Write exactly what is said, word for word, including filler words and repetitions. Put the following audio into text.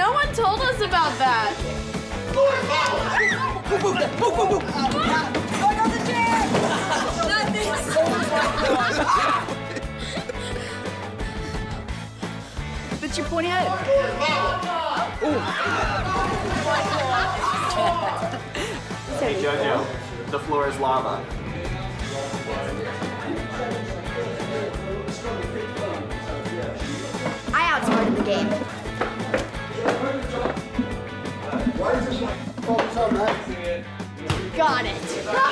No one told us about that. Move, move, move, move, move. Going on the chair! Not this! But you're pointing at it. Hey, Jojo, the floor is lava. I outsmarted the game. Focus on that. Got it.